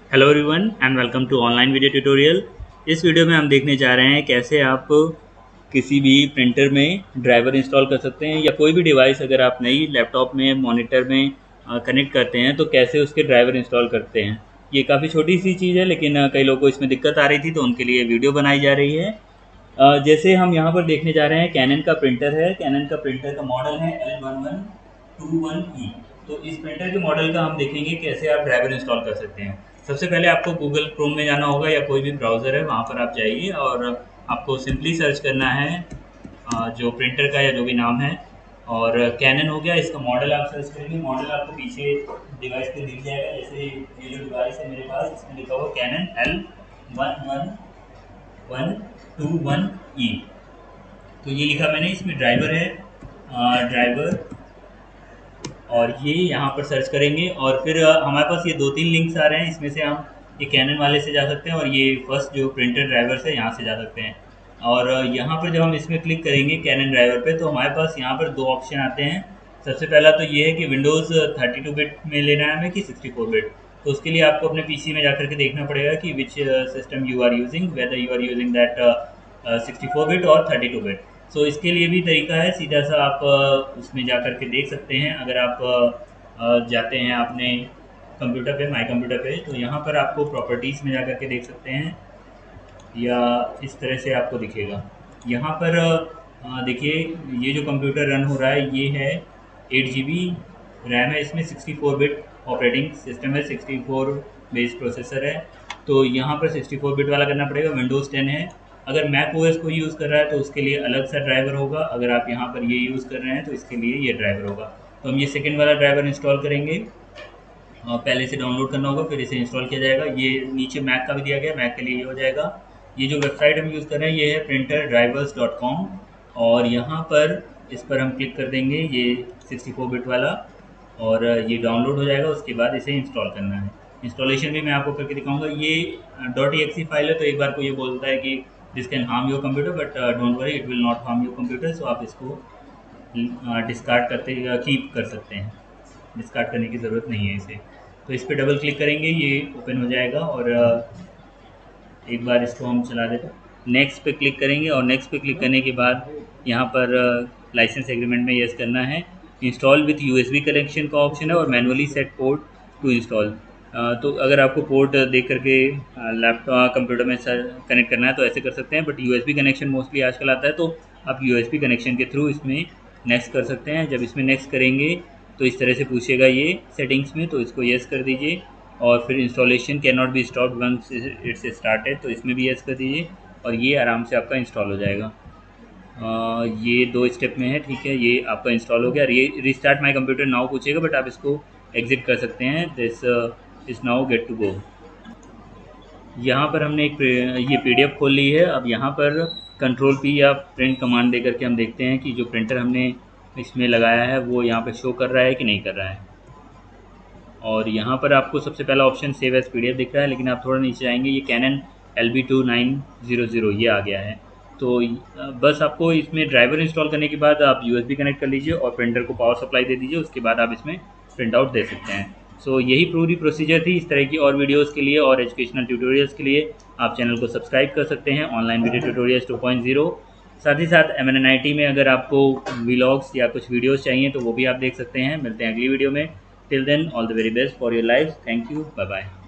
Hello everyone and welcome to online video tutorial. इस video में हम देखने जा रहे हैं कैसे आप किसी भी प्रिंटर में ड्राइवर इंस्टॉल कर सकते हैं या कोई भी डिवाइस अगर आप नई लैपटॉप में मॉनिटर में कनेक्ट करते हैं तो कैसे उसके ड्राइवर इंस्टॉल करते हैं। ये काफ़ी छोटी सी चीज़ है लेकिन कई लोगों को इसमें दिक्कत आ रही थी तो उनके लिए वीडियो बनाई जा रही है। जैसे हम यहाँ पर देखने जा रहे हैं कैनन का प्रिंटर है। कैनन का प्रिंटर का मॉडल है L1121E। तो इस प्रिंटर के मॉडल का हम देखेंगे कैसे आप ड्राइवर इंस्टॉल कर सकते हैं। सबसे पहले आपको गूगल क्रोम में जाना होगा या कोई भी ब्राउज़र है वहाँ पर आप जाइए और आपको सिंपली सर्च करना है जो प्रिंटर का या जो भी नाम है। और कैनन हो गया, इसका मॉडल आप सर्च करेंगे, मॉडल आपको पीछे डिवाइस पे दिख जाएगा। जैसे ये जो डिवाइस है मेरे पास इसमें लिखा हुआ कैनन L1121E। तो ये लिखा मैंने, इसमें ड्राइवर है ड्राइवर, और ये यहाँ पर सर्च करेंगे और फिर हमारे पास ये 2-3 लिंक्स आ रहे हैं। इसमें से हम ये कैनन वाले से जा सकते हैं और ये फर्स्ट जो प्रिंटर ड्राइवर से यहाँ से जा सकते हैं। और यहाँ पर जब हम इसमें क्लिक करेंगे कैनन ड्राइवर पे तो हमारे पास यहाँ पर 2 ऑप्शन आते हैं। सबसे पहला तो ये है कि विंडोज़ 32 बिट में लेना है हमें कि 64 बिट। तो उसके लिए आपको अपने पीसी में जाकर के देखना पड़ेगा कि which system you are using, whether you are using that 64 bit और 32 बिट। सो इसके लिए भी तरीका है, सीधा सा आप उसमें जा कर के देख सकते हैं। अगर आप जाते हैं अपने कंप्यूटर पे, माई कंप्यूटर पे, तो यहाँ पर आपको प्रॉपर्टीज़ में जा कर के देख सकते हैं या इस तरह से आपको दिखेगा। यहाँ पर देखिए ये जो कंप्यूटर रन हो रहा है ये है 8 GB रैम है, इसमें 64 बिट ऑपरेटिंग सिस्टम है, 64 बेस प्रोसेसर है। तो यहाँ पर 64 बिट वाला करना पड़ेगा। विंडोज़ 10 है। अगर मैक ओएस को यूज़ कर रहा है तो उसके लिए अलग सा ड्राइवर होगा। अगर आप यहाँ पर ये यूज़ कर रहे हैं तो इसके लिए ये ड्राइवर होगा। तो हम ये सेकेंड वाला ड्राइवर इंस्टॉल करेंगे। पहले से डाउनलोड करना होगा फिर इसे इंस्टॉल किया जाएगा। ये नीचे मैक का भी दिया गया, मैक के लिए ये हो जाएगा। ये जो वेबसाइट हम यूज़ कर रहे हैं ये है printerdrivers.com और यहाँ पर इस पर हम क्लिक कर देंगे, ये 64 बिट वाला, और ये डाउनलोड हो जाएगा। उसके बाद इसे इंस्टॉल करना है। इंस्टॉलेशन भी मैं आपको करके दिखाऊंगा। ये .exe फाइल है तो एक बार को ये बोलता है कि this can harm your computer, but don't worry, it will not harm your computer. So आप इसको डिस्कार्ड करते कीप कर सकते हैं, डिस्कार्ड करने की ज़रूरत नहीं है इसे। तो इस पर डबल क्लिक करेंगे, ये ओपन हो जाएगा और एक बार इसको हम चला देते हैं। नेक्स्ट पे क्लिक करेंगे और नेक्स्ट पे क्लिक करने के बाद यहाँ पर लाइसेंस एग्रीमेंट में यस करना है। इंस्टॉल विथ USB कनेक्शन का ऑप्शन है और manually set port to install. तो अगर आपको पोर्ट देख करके लैपटॉप कंप्यूटर में कनेक्ट करना है तो ऐसे कर सकते हैं, बट USB कनेक्शन मोस्टली आजकल आता है तो आप USB कनेक्शन के थ्रू इसमें नेक्स्ट कर सकते हैं। जब इसमें नेक्स्ट करेंगे तो इस तरह से पूछेगा ये सेटिंग्स में, तो इसको यस कर दीजिए। और फिर installation can not be stopped once it's started, तो इसमें भी यस कर दीजिए और ये आराम से आपका इंस्टॉल हो जाएगा। ये 2 स्टेप में है, ठीक है। ये आपका इंस्टॉल हो गया। रीस्टार्ट माई कंप्यूटर नाउ पूछेगा, बट आप इसको एग्जिट कर सकते हैं। This is now get to go. यहाँ पर हमने एक ये PDF खोल ली है। अब यहाँ पर Ctrl+P या प्रिंट कमांड दे करके हम देखते हैं कि जो प्रिंटर हमने इसमें लगाया है वो यहाँ पर शो कर रहा है कि नहीं कर रहा है। और यहाँ पर आपको सबसे पहला ऑप्शन सेव एज PDF दिख रहा है, लेकिन आप थोड़ा नीचे आएंगे ये कैनन LB2900 ये आ गया है। तो बस आपको इसमें ड्राइवर इंस्टॉल करने के बाद आप USB कनेक्ट कर लीजिए और प्रिंटर को पावर सप्लाई दे दीजिए। उसके बाद आप इसमें प्रिंट आउट दे सकते हैं। सो यही पूरी प्रोसीजर थी। इस तरह की और वीडियोज़ के लिए और एजुकेशनल ट्यूटोरियल्स के लिए आप चैनल को सब्सक्राइब कर सकते हैं, ऑनलाइन वीडियो ट्यूटोरियल्स 2.0। साथ ही साथ MNNIT में अगर आपको व्लॉग्स या कुछ वीडियोज़ चाहिए तो वो भी आप देख सकते हैं। मिलते हैं अगली वीडियो में। Till then, all the very best for your life. Thank you, bye bye.